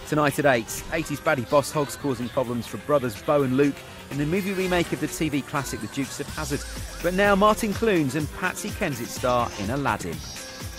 Tonight at 8, 80s baddie boss hogs causing problems for brothers Beau and Luke in the movie remake of the TV classic The Dukes of Hazzard. But now Martin Clunes and Patsy Kensit star in Aladdin.